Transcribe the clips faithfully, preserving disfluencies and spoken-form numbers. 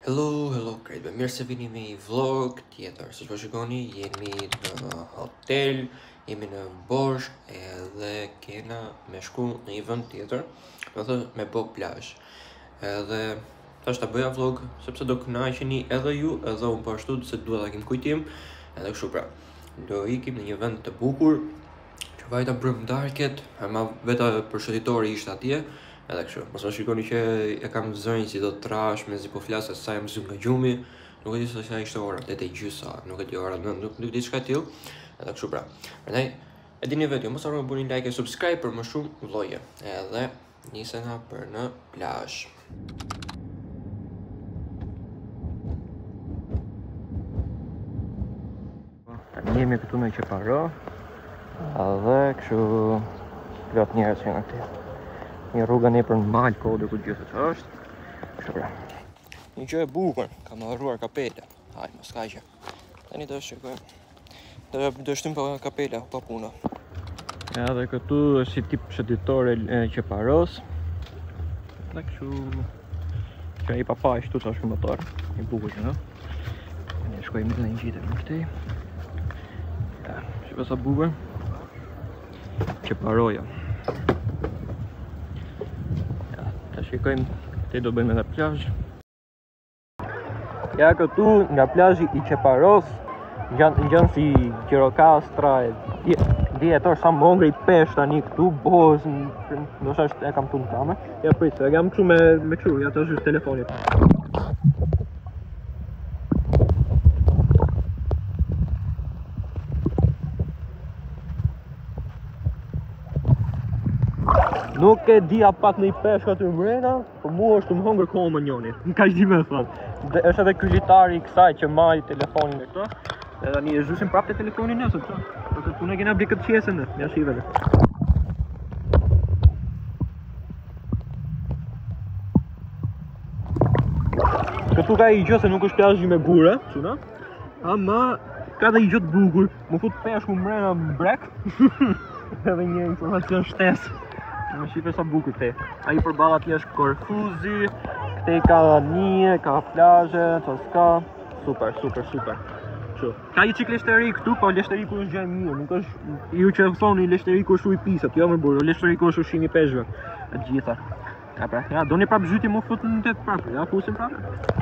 Hello, hello, krejtve, mirë se vini me i vlog tjetër. Siç po shikoni, jemi në hotel, jemi në Bosh, edhe kena me shku në një vend tjetër, do thë me bo plazh. Edhe tash ta bëja vlog sepse do kënaqeni edhe ju, edhe unë po ashtu se duhet ta kem kujtim, edhe kështu pra. Do ikim në një vend të bukur, që vajta brëm darket, ama veta përshëndetore ishte atje. Edhe kështu, mos më shikoni që e kam zërin si do të trash me zi po flasë sa jam zymë nga gjumi. Nuk e di se sa ishte ora, tetë e gjysa, nuk e di ora, nuk, nuk, nuk di çka tillë. Edhe kështu pra. Prandaj, e dini vetë, mos harroni bëni like e subscribe për më shumë vloge. Edhe nisena për në plazh. Tani jemi këtu në Qeparo. Edhe kështu plot njerëz që janë këtu. Një rruga ne për në malë kodër ku gjithë që është. Kështë pra. Një gjë e bukur, kam harruar kapela. Hajde, mos kaqe. Tani do shikojmë. Do do shtim pa kapela, pa puna. Edhe këtu është si tip shëndetore e Qeparos. Dhe kështu që ai papa ashtu sa shumë motor. I bukur që, no? Ne shkojmë në një gjitë më këtej. Ja, shikoj sa bukur. Qeparoja. Shikojmë, te do bëjmë edhe plazh. Ja këtu nga plazhi i Qeparos, gjanë gjanë si Gjirokastra, djetor sa më hongri pesh tani këtu, boz, do shash e kam tu në kamer. Ja prit, e kam kështu me me kështu, ja të është telefonit. Nuk e di a pak në i peshka të mrena, për mua është të më hongër kohë më njoni. Në ka që di me thonë. Është edhe kryetari i kësaj që maj telefonin e këto. Dhe tani e zhusim prapë të telefonin nësë këto. Për të tu në kena bli këtë qesën në, një shive dhe. Këtu ka i gjë se nuk është plazhi me bura, quna. Ama ka dhe i gjë të bukur. Më fut peshku mrena më brek. Edhe një informacion shtesë. Më shife sa bukur te. Ai përballa atje është Korfuzi, këte ka nije, ka plazhe, Toska. Super, super, super. Kështu. Ka i çik leshteri këtu, po leshteriku është gjë e mirë, nuk është ju që thoni leshteriku është ujë pisët, jo më burr, leshteriku është ushqimi i peshqve. E gjitha. Ja pra, ja doni prap zyti më fut në tet prap, ja fusim prap.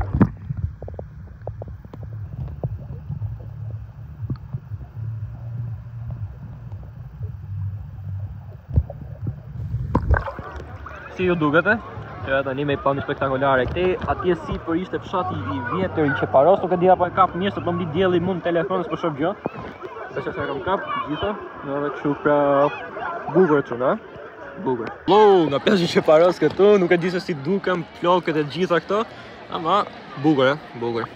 Si ju duket e? Që tani me i pa një spektakolare këtej, atje si për ishte fshati i vjetër i Qeparos, nuk e di apo e kap mirë se të mbi dielli mund telefonës për shoh gjë. Besoj se e kam kap gjitha, edhe kështu pra bukur çuna, bukur. Wow, nga plazhi i Qeparos këtu, nuk e di se si duken flokët e gjitha këto, ama bukur e, bukur.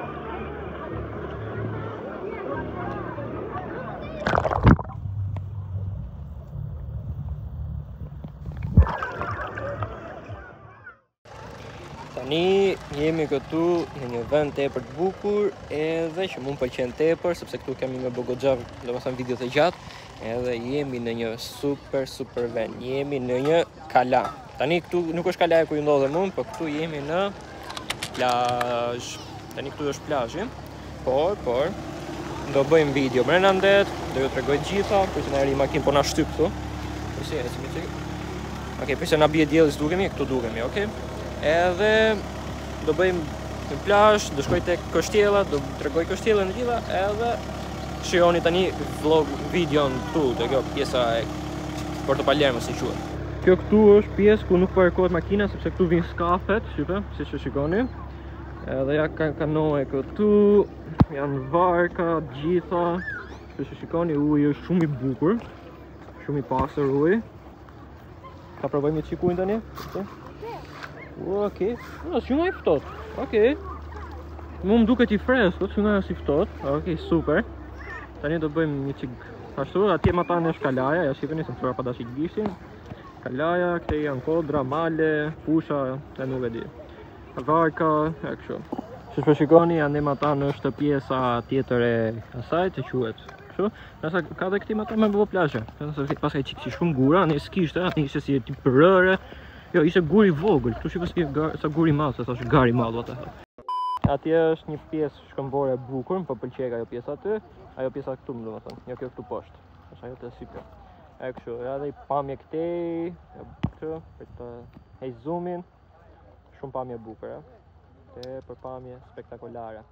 Tani jemi këtu në një vend tepër të bukur, edhe që mund pëlqen tepër, sepse këtu kemi me bogoxhav, domethënë video të gjatë, edhe jemi në një super super vend. Jemi në një kala. Tani këtu nuk është kalaja ku ju ndodhem unë, por këtu jemi në plazh. Tani këtu është plazhi. Por, por do bëjmë video brenda ndet, do ju tregoj të gjitha, për që na eri makinë po na shtyp këtu. Po si, ecim ti. Okej, pse na bie dielli s'dukemi, këtu dukemi, okay? Edhe do bëjmë në plazh, do shkoj tek kështjella, do tregoj kështjellën e gjitha, edhe shihoni tani vlog videon këtu, te kjo pjesa e Porto Palermo si quhet. Kjo këtu është pjesë ku nuk parkohet makina sepse këtu vijnë skafet, shipe, siç e shikoni. Edhe ja ka kanoe këtu, janë varka të gjitha. Siç e shikoni, uji është shumë i bukur, shumë i pastër uji. Ta provojmë çik ujin tani. Okej, no, si më i ftohtë. Okej. Mu më duket i freskët, si nga si ftohtë. Okej, super. Tani do bëjmë një çik ashtu, atje më tani është kalaja, ja shikoni se çfarë padashit gishtin. Kalaja, këte janë kodra, male, pusha, e nuk e di. Varka, e kështu. Siç po shikoni, ande më tani është pjesa tjetër e asaj që quhet. Kështu, nëse ka dhe këti më tani me bëvo plazhe. Nëse pas ka çik si shumë gura, ne s'kishte, atë ishte si tip rëre. Jo, ishte gur i vogël, këtu shikoj se sa gur i madh, sa është gar i madh atë. Atje është një pjesë shkëmbore e bukur, më pëlqej ajo pjesa aty, ajo pjesa këtu më domethënë, jo kjo këtu poshtë. Është ajo të sipër. E kështu, edhe i pamje këtej, këtu, për të heq zoomin, shumë pamje e bukur, e për pamje spektakolare.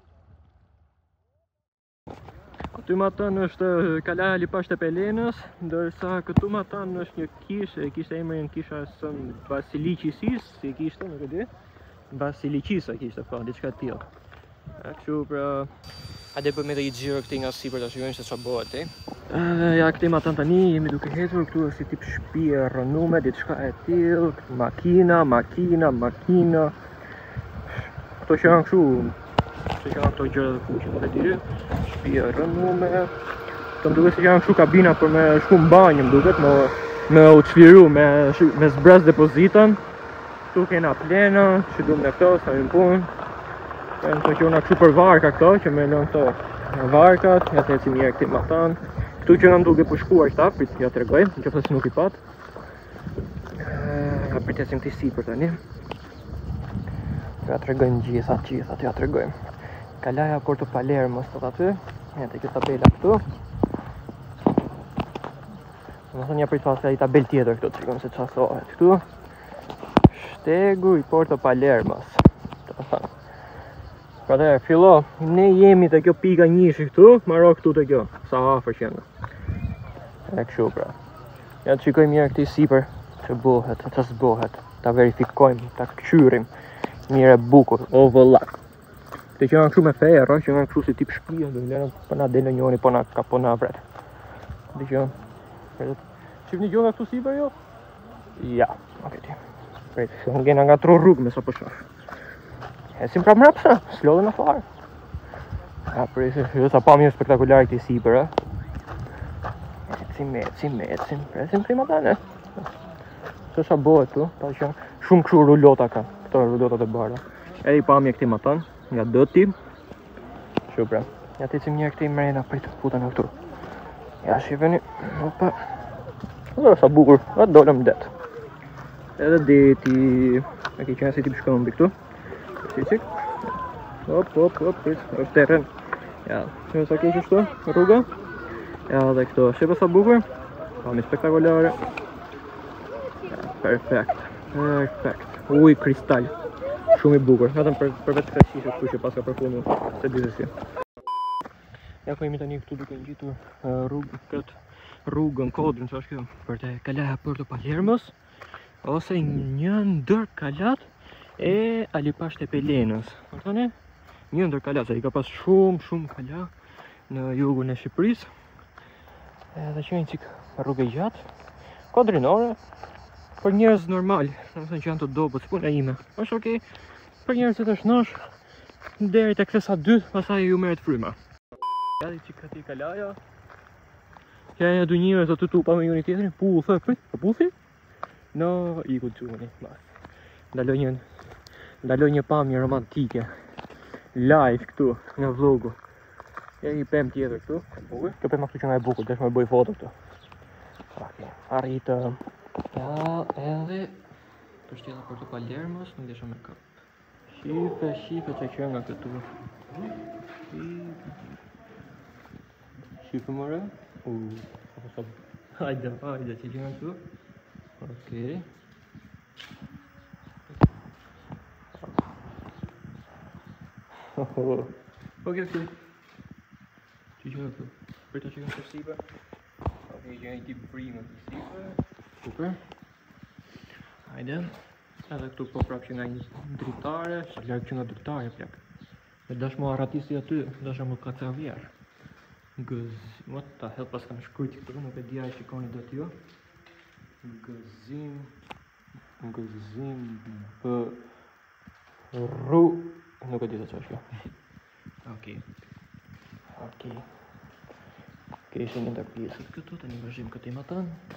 Këtu më tënë është Kalaja Lipash Tepelenës, ndërsa këtu më tënë është një kishë, e kishte emrin kisha sën Basiliqisis, si kishte, nuk e di. Basiliqisa kishte, po, diçka e tillë. E kështu pra, hajde bëjmë edhe një xhiro këtej nga sipër ta shikojmë se çfarë bëhet ti. Ja, këtej më tënë tani jemi duke ecur, këtu është si tip shtëpi e rënume, diçka e tillë, makina, makina, makina. Këto që janë kështu, që janë këto gjëra të kuqe, më di, shtëpi e rënume. Të më duket se janë kështu kabina për me shku në banjë, më duket, me me u çliru, me me zbraz depozitën. Këtu kena plena, që duhem në këto, sa më punë. E në të qona kështu për varka këto, që me lënë këto varkat, ja të ecim njerë këti ma tanë. Këtu që nga duke përshkuar qëta, prit ja të regojmë, në që fësë nuk i patë. Ja prit ecim këti si për të një. Ja të regojmë gjithat, gjithat, ja të regojmë. Kalaja Porto Palermo së të aty, ja të kjo tabela këtu. Më thënë ja prit pasë i tabel tjetër këtu, të shikëm se qasohet këtu. Shtegu i Porto Palermos. Pra dhe, fillo, ne jemi të kjo pika njëshi këtu, maro këtu të kjo, sa afër që nga. E kështu pra. Ja të shikojmë mirë këti sipër, që bëhet, që s'bëhet, ta verifikojmë, ta këqyrim, mire bukur, o vëllak. Të që nga kështu me ferro, që nga kështu si tip shpia, dhe lërën përna dhe në njoni, përna ka përna vret. Dhe që, qif një gjo nga kështu sipër jo? Ja, ok ti. Prejtë, se më gena nga tro rrugë me sa përshash. Esim pra mrapsa, s'lodhe në farë. Ja, prejtë, që sa pa mirë spektakular këti sipër, e. Ecim, ecim, ecim, presim prima tane. Që sa bëhet tu, ta që shumë këshu rullota ka, këto rullotat e barda. Edhe i pamje këti ma tanë, nga dëti. Që pra, ja të ecim njërë këti mrena, prejtë, puta në këtu. Ja, shifeni, opa. Dhe sa bukur, atë dolem det. Edhe deti, e ki qenë si tip shkëmbi këtu. Si qik. Hop, hop, hop, prit, është teren. Ja, që sa keqë shtu, rruga. Ja, dhe këto, shepe sa bukur. Pami spektakolare. Ja, perfekt, perfekt. Uj, kristal. Shumë i bukur, vetëm për, për vetë kreshishe shtu që pas ka përfunu, se dizë si. Ja, ku jemi tani këtu duke në gjitur uh, rrugë, këtë rrugën, kodrën, që është kjo, për të Kalaja Porto Palermos. Ose një ndër kalat e Lipash Tepelenës. Përtone, një ndër kalat, se i ka pas shumë, shumë kalat në jugun e Shqipërisë. Edhe që një cikë rrugë e gjatë, kodrinore, për njerëz normal, në mësën që janë të dobët, si punë e ime. është okej, për njerëz që të shnosh, deri të kësesa dy, pasaj ju meret fryma. Edhe cikë këti kalaja, që e du njëve të të tu pa me ju një tjetërin, pu, thë, prit, për puthi? No, i ku të quni, ndaloj një, ndaloj një pamje romantike, live këtu, nga vlogu. E i pem tjetër këtu, kjo pem këtu që nga e bukur, desh me bëj foto këtu. Ok, arritë, ja, edhe, për shtjela Porto Palermos, nuk desha me kap. Shife, shife që që nga këtu. Shife mëre, u, hajde, hajde, që që nga këtu. Okej. Okej, okej. Që që këtu? Për të që kënë të sipër. Okej, që një tip frimë të sipër. Super. Hajde. Edhe këtu po prap që nga një dritare, sa lërë që nga dritare plak. E dash më arratisi aty, dash më kaca vjerë. Gëz... What the hell, pas kam shkujt këtu, nuk e dija e shikoni do t'jo. Gëzim, gëzim, bë, ru, nuk e di të që është kjo. Okej, okej. Okej, ishte një ndër pjesët këtu, të një vazhim këtë i më tënë.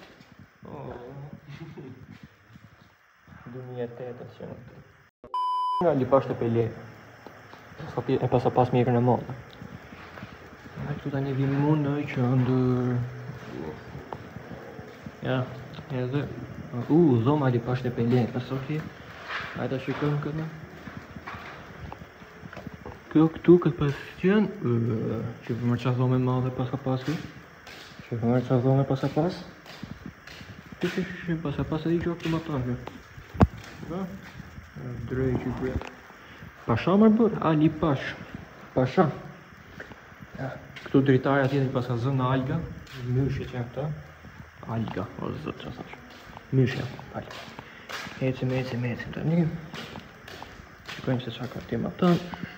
du mija e tetë që në këtu. Nga Lipash Tepelenës, e pas a pas mirën e modë. Nga këtu ta një vimu në qëndër. Ja. Edhe, u, uh, zoma Lipash Tepelenës, okej. Hajde ta shikojmë këtë. Kjo këtu këtë pas qenë, që për mërë qa dhome madhe pas ka pas kjo. Që për mërë qa dhome pas ka pas. Që që që që pas ka pas edhe i gjo këtë më ta kjo. Drej që bre. Pasha mërë bërë, Ali Pash. Pasha. Këtu dritarja tjetër pas ka zënë alga. Myshje që janë këta. Alga, o zëtë që thash. Myshje, alga. Ecim, ecim, ecim të një. Shikojmë se qa ka tim atën.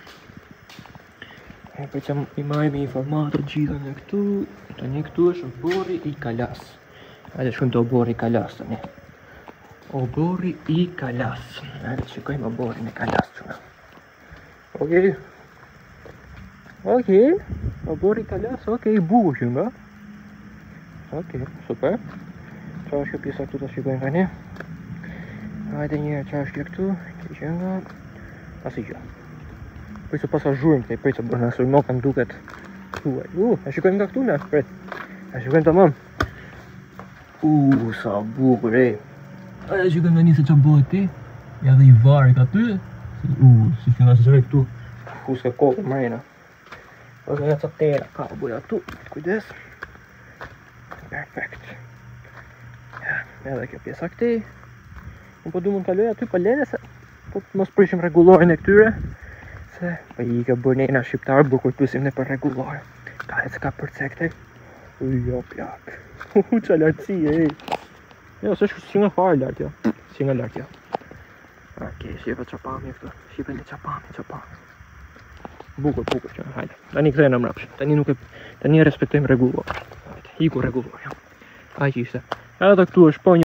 E për që i majmë informatët gjitha në këtu. Të një këtu është obori i Kalas. Hajde shkojmë të obori i Kalas të një. Obori i Kalas. Hajde shikojmë oborin e Kalas që nga. Okej. Okej. Obori i Kalas, okej, bukur që nga. Okej, super. Qa është kjo pjesa këtu të shikojmë ka një. Hajde njërë qa është kjo këtu. Kjo që nga. Asi që. Prej se pasa zhurëm këtej, prej se bërë nësër mo kanë duket. Uaj, u, e shikojmë nga këtu në, prej. E shikojmë të mëmë. U, sa bukur, e. E shikojmë nga një se që bëhet ti. Ja dhe i varit aty. U, si që nga se zhrej këtu. Fuske kokë mrejna. Ose nga ca tera, ka bëja këtu. Kujdes. Perfekt. Ja, edhe kjo pjesa këtej. Unë po du mund kaloj aty për lene se po mos prishim regulorin e këtyre. Se po i ka bërë nejna shqiptarë bukur tusim ne për regulore. Ka e s'ka përce këtej. Ujo plak. U qa lartësi e. Jo, se shku si nga farë lartë jo. Si nga lartë jo. Okej, shqipe qa pami këtu. Shqipe le qa pami, qa pami. Bukur, bukur që, hajde. Tani këthej në mrapsh. Tani nuk e... Tani e respektojmë regulore. Hajde, iku regulore, jo. Aj që ishte. Edhe këtu është po një